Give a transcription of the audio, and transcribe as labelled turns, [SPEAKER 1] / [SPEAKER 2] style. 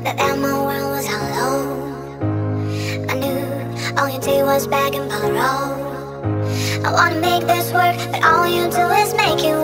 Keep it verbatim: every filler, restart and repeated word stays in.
[SPEAKER 1] that then my world was hollow. I knew all you did was beg and borrow. I wanna make this work, but all you do is make it